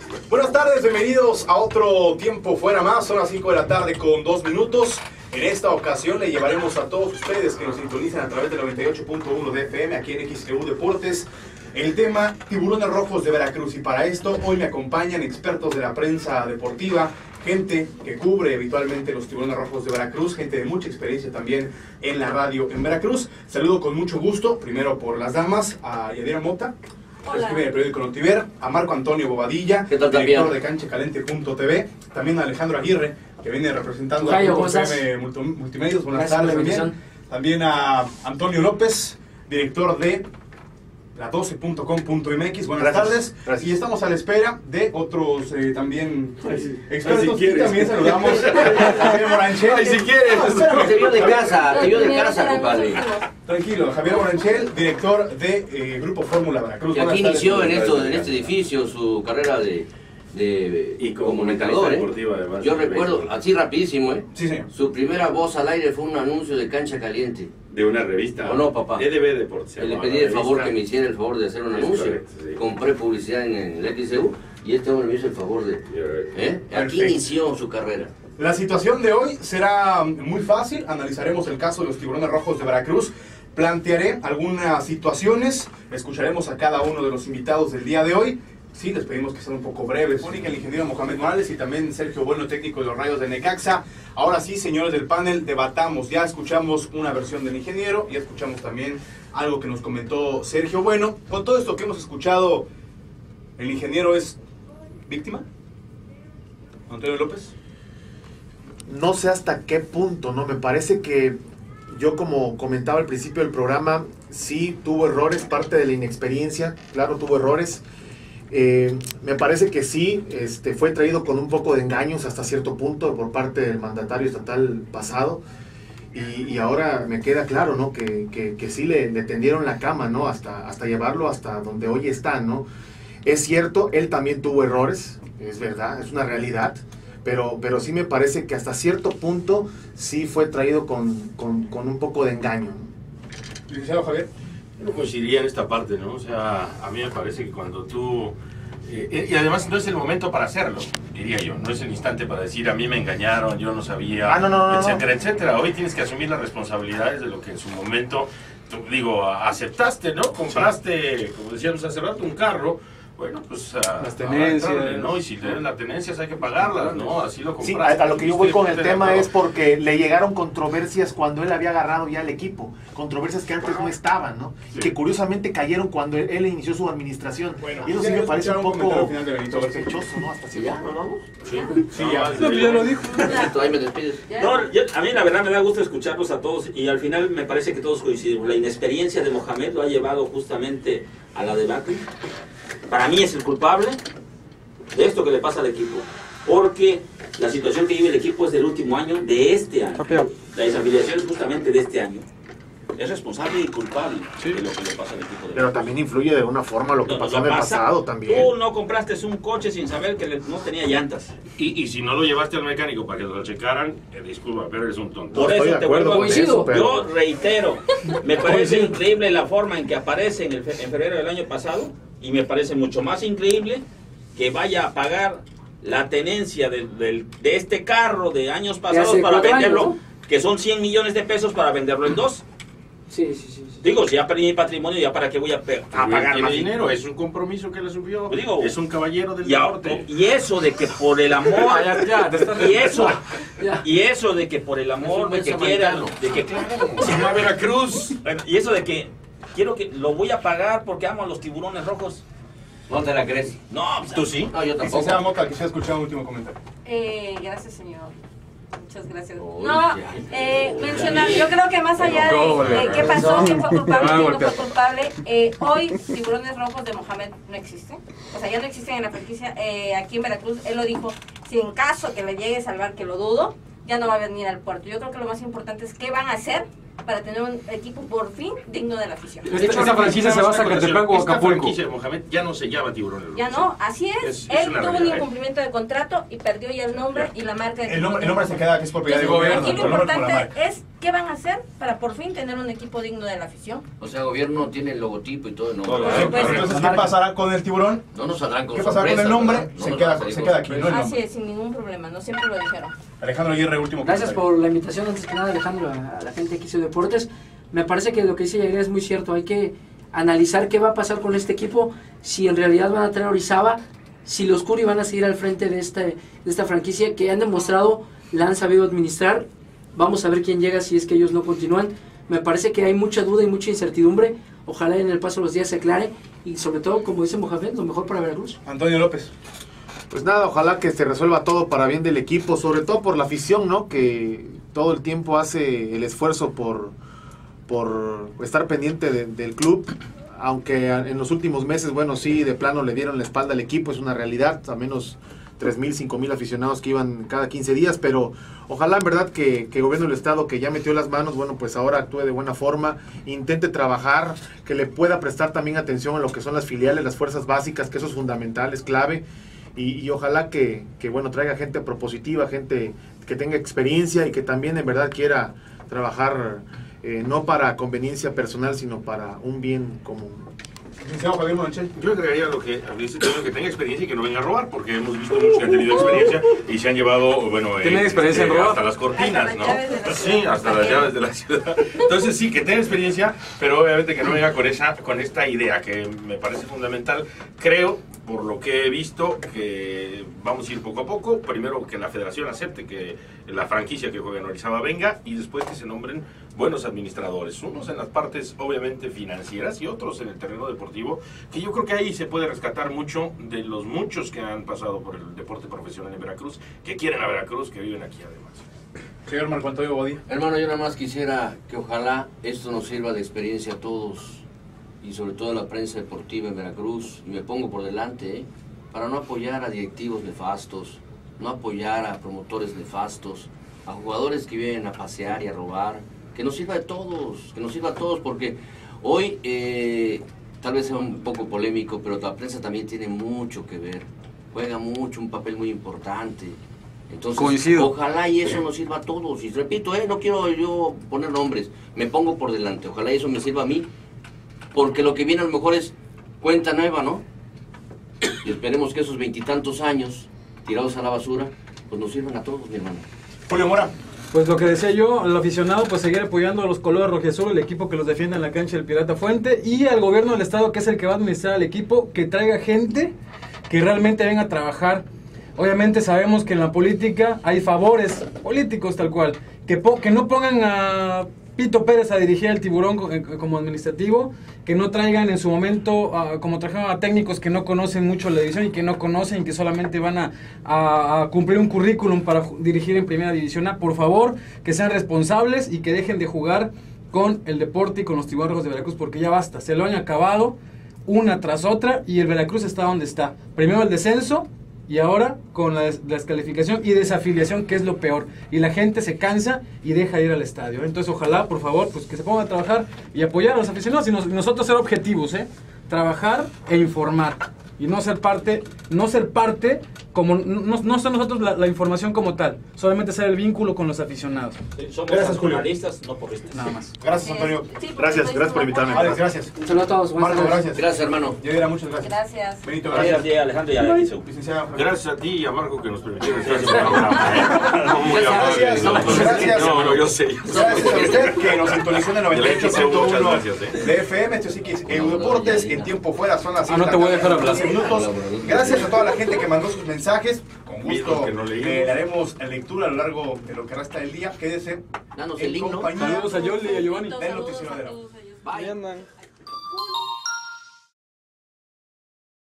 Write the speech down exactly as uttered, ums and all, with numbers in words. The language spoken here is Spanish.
Buenas tardes, bienvenidos a otro Tiempo Fuera Más. Son las cinco de la tarde con dos minutos. En esta ocasión le llevaremos a todos ustedes que nos sintonizan a través del noventa y ocho punto uno de F M aquí en X T U Deportes el tema Tiburones Rojos de Veracruz. Y para esto hoy me acompañan expertos de la prensa deportiva, gente que cubre habitualmente los Tiburones Rojos de Veracruz, gente de mucha experiencia también en la radio en Veracruz. Saludo con mucho gusto, primero por las damas, a Yadira Mota, escribe en el periódico Notiver, a Marco Antonio Bobadilla, director de cancha caliente punto T V, también a Alejandro Aguirre, que viene representando a F M Multimedios. Buenas tardes también. También a Antonio López, director de la doce punto com punto M X. Buenas gracias, tardes. Gracias. Y estamos a la espera de otros eh, también sí, expertos. Si y también saludamos a Javier Moranchel. Ay, si quieres. No, te vio de casa, te vio de casa, compadre. Tranquilo, Javier Moranchel, director de eh, Grupo Fórmula Veracruz. Que aquí inició en, esto, en este edificio su carrera de, de y comunicador. ¿eh? Además, yo recuerdo, así rapidísimo, ¿eh? Sí, señor. Su primera voz al aire fue un anuncio de cancha caliente. De una revista. ¿O no, papá? E D B Deportes. Le pedí el favor que me hiciera el favor de hacer un anuncio. Correcto, sí. Compré publicidad en el X T U y este hombre me hizo el favor de... ¿eh? Aquí inició su carrera. La situación de hoy será muy fácil. Analizaremos el caso de los Tiburones Rojos de Veracruz. Plantearé algunas situaciones. Escucharemos a cada uno de los invitados del día de hoy. Sí, les pedimos que sean un poco breves. Mónica, el ingeniero Mohamed Morales y también Sergio Bueno, técnico de los Rayos de Necaxa. Ahora sí, señores del panel, debatamos. Ya escuchamos una versión del ingeniero, ya escuchamos también algo que nos comentó Sergio Bueno. Con todo esto que hemos escuchado, ¿el ingeniero es víctima? Antonio López. No sé hasta qué punto, ¿no? Me parece que yo, como comentaba al principio del programa, sí tuvo errores, parte de la inexperiencia, claro, tuvo errores. Eh, me parece que sí, este, fue traído con un poco de engaños hasta cierto punto por parte del mandatario estatal pasado, y, y ahora me queda claro, ¿no? que, que, que sí le, le tendieron la cama, ¿no? hasta, hasta llevarlo hasta donde hoy está, ¿no? Es cierto, él también tuvo errores, es verdad, es una realidad, pero, pero sí me parece que hasta cierto punto sí fue traído con, con, con un poco de engaño, ¿no? Licenciado Javier. No coincidiría en esta parte, ¿no? O sea, a mí me parece que cuando tú... Eh, y además no es el momento para hacerlo, diría yo. No es el instante para decir, a mí me engañaron, yo no sabía, ah, no, no, no, etcétera, no. etcétera. Hoy tienes que asumir las responsabilidades de lo que en su momento, tú, digo, aceptaste, ¿no? Compraste, sí, como decíamos hace rato, un carro. Bueno, pues a, las tenencias, a ¿no? Y si le dan las tenencias hay que pagarlas, ¿no? Así lo compraste. Sí, a, a lo que yo voy con el tema es porque le llegaron controversias cuando él había agarrado ya el equipo, controversias que antes no estaban, ¿no? Sí. Y que curiosamente cayeron cuando él, él inició su administración. Bueno, y eso sí me parece un poco sospechoso, ¿no? Hasta si ya, ¿no? ¿no? Sí, sí, ya, no, ya lo dijo. Ahí me despides. No, yo, a mí la verdad me da gusto escucharlos a todos y al final me parece que todos coincidimos. La inexperiencia de Mohamed lo ha llevado justamente a la debacle. Para mí es el culpable de esto que le pasa al equipo, porque la situación que vive el equipo es del último año, de este año. La desafiliación es justamente de este año. Es responsable y culpable, sí, de lo que le pasa al equipo. Pero también influye de una forma lo que no, pasó no en el pasa, pasado también. Tú no compraste un coche sin saber que no tenía llantas. Y, y si no lo llevaste al mecánico para que lo checaran, eh, disculpa, pero eres un tonto. Por eso te vuelvo a decir, eso, pero... yo reitero, me parece increíble la forma en que aparece en, el fe, en febrero del año pasado, y me parece mucho más increíble que vaya a pagar la tenencia de, de, de este carro de años pasados para venderlo, años, ¿no? Que son cien millones de pesos para venderlo en dos. Sí, sí, sí. Digo, si ya perdí mi patrimonio, ¿ya para qué voy a, a pagar tiene más dinero? Es un compromiso que le subió. Digo, es un caballero del y, deporte. Y eso de que por el amor, ya, ya, y eso, ya. y eso de que por el amor, de que quieran, de que se llama Veracruz. Bueno, y eso de que quiero que lo voy a pagar porque amo a los Tiburones Rojos. ¿No te la crees? No, pues, ¿tú sí? No, yo tampoco. Licenciada Mota, quisiera escuchar un último comentario. Eh, gracias, señor. Muchas gracias. No, eh, mencionar, yo creo que más allá de, de qué pasó, quién fue culpable, quién no fue culpable, eh, hoy Tiburones Rojos de Mohamed no existen. O sea, ya no existen en la franquicia. Eh, aquí en Veracruz, él lo dijo, si en caso que le llegue a salvar, que lo dudo, ya no va a venir al puerto. Yo creo que lo más importante es qué van a hacer para tener un equipo por fin digno de la afición. De hecho, esa franquicia se va a Zacatepec o Acapulco. Esta franquicia de Mohamed ya no se llama Tiburones Rojos. Ya no, así es. es, Él es tuvo realidad, un incumplimiento de contrato y perdió ya el nombre y la marca de El nombre, el nombre se queda que es propiedad del gobierno. Aquí lo importante es ¿qué van a hacer para por fin tener un equipo digno de la afición? O sea, el gobierno tiene el logotipo y todo el nombre. Todo, ¿eh? Entonces, ¿qué pasará con el tiburón? No nos saldrán con ¿Qué pasará con el nombre? No se, nos queda, van a se queda aquí, ¿no? El Así nombre. es, sin ningún problema, no siempre lo dijeron. Alejandro Aguirre, último Gracias comentario. por la invitación, antes que nada, Alejandro, a la gente de X Deportes. Me parece que lo que dice Yair es muy cierto. Hay que analizar qué va a pasar con este equipo, si en realidad van a traer a Orizaba, si los Curi van a seguir al frente de, este, de esta franquicia que han demostrado, la han sabido administrar. Vamos a ver quién llega si es que ellos no continúan. Me parece que hay mucha duda y mucha incertidumbre. Ojalá en el paso de los días se aclare y sobre todo, como dice Mohamed, lo mejor para Veracruz. Antonio López. Pues nada, ojalá que se resuelva todo para bien del equipo, sobre todo por la afición, ¿no? Que todo el tiempo hace el esfuerzo por, por estar pendiente de, del club, aunque en los últimos meses, bueno, sí, de plano le dieron la espalda al equipo, es una realidad, a menos tres mil, cinco mil aficionados que iban cada quince días, pero ojalá en verdad que, que el gobierno del estado, que ya metió las manos, bueno, pues ahora actúe de buena forma, intente trabajar, que le pueda prestar también atención a lo que son las filiales, las fuerzas básicas, que eso es fundamental, es clave, y, y ojalá que, que, bueno, traiga gente propositiva, gente que tenga experiencia y que también en verdad quiera trabajar, eh, no para conveniencia personal, sino para un bien común. Yo agregaría lo que dice que tenga experiencia y que no venga a robar, porque hemos visto muchos que han tenido experiencia y se han llevado, bueno, ¿Tienen eh, experiencia este, en robar? hasta las cortinas, ¿no? Hasta Sí, hasta las llaves de la ciudad. Entonces sí, que tenga experiencia, pero obviamente que no venga con esa, con esta idea que me parece fundamental. Creo, por lo que he visto, que vamos a ir poco a poco. Primero que la federación acepte que la franquicia que juega en Orizaba venga y después que se nombren buenos administradores, unos en las partes obviamente financieras y otros en el terreno deportivo, que yo creo que ahí se puede rescatar mucho de los muchos que han pasado por el deporte profesional en Veracruz, que quieren a Veracruz, que viven aquí además. Señor Marco Antonio Bodía. Hermano, yo nada más quisiera que ojalá esto nos sirva de experiencia a todos y sobre todo a la prensa deportiva en Veracruz, y me pongo por delante, ¿eh? para no apoyar a directivos nefastos, no apoyar a promotores nefastos, a jugadores que vienen a pasear y a robar, que nos sirva de todos, que nos sirva a todos, porque hoy eh, tal vez sea un poco polémico, pero la prensa también tiene mucho que ver, juega mucho, un papel muy importante. Entonces, Coincido. Ojalá y eso nos sirva a todos, y repito, eh, no quiero yo poner nombres, me pongo por delante, ojalá y eso me sirva a mí, porque lo que viene a lo mejor es cuenta nueva, ¿no? Y esperemos que esos veintitantos años tirados a la basura, pues nos sirvan a todos, mi hermano. Julio Mora. Pues lo que decía yo, al aficionado, pues seguir apoyando a los colores rojiazul, el equipo que los defiende en la cancha del Pirata Fuente, y al gobierno del estado, que es el que va a administrar al equipo, que traiga gente que realmente venga a trabajar. Obviamente sabemos que en la política hay favores políticos tal cual, que, po que no pongan a Pito Pérez a dirigir el Tiburón como administrativo, que no traigan en su momento, uh, como trajeron a técnicos que no conocen mucho la división y que no conocen, que solamente van a, a, a cumplir un currículum para dirigir en Primera División A. Por favor, que sean responsables y que dejen de jugar con el deporte y con los Tiburones Rojos de Veracruz, porque ya basta, se lo han acabado una tras otra y el Veracruz está donde está. Primero el descenso, y ahora con la des descalificación y desafiliación, que es lo peor. Y la gente se cansa y deja de ir al estadio. Entonces, ojalá, por favor, pues que se pongan a trabajar y apoyar a los aficionados. Y nos, nosotros ser objetivos, ¿eh? Trabajar e informar. Y no ser parte, no ser parte, como no, no ser nosotros la, la información como tal. Solamente ser el vínculo con los aficionados. Sí, somos Gracias, Julio. jornalistas, no porristas. Nada más. Gracias, Antonio. Sí, Gracias, gracias por invitarme. Alex, gracias. Un saludo a todos. buenas Marco, tardes. gracias. Gracias, hermano. Yadira, muchas gracias. Gracias. Benito, Gracias, gracias. Diego, Alejandro y a Eliseu. Licenciada. Gracias a ti y a Marco que nos permitieron estar en su programa. ¿eh? No, muy Gracias, amable. gracias. No, no, yo sé. Yo sé. Gracias a usted que nos sintonizó en el noventa y ocho punto Muchas uno gracias, eh. de F M. Esto sí que es Eurodeportes en tiempo fuera. Son las Ah, no te voy a dejar hablar. doce minutos. Gracias a toda la gente que mandó sus mensajes. Con gusto Que no leímos. eh, le haremos lectura a lo largo de lo que resta del día. Quédese Danos en el himno. compañía Saludos a Yoli y a Giovanni. del noticiero de la Saludos, saludos. Bye. Ahí andan.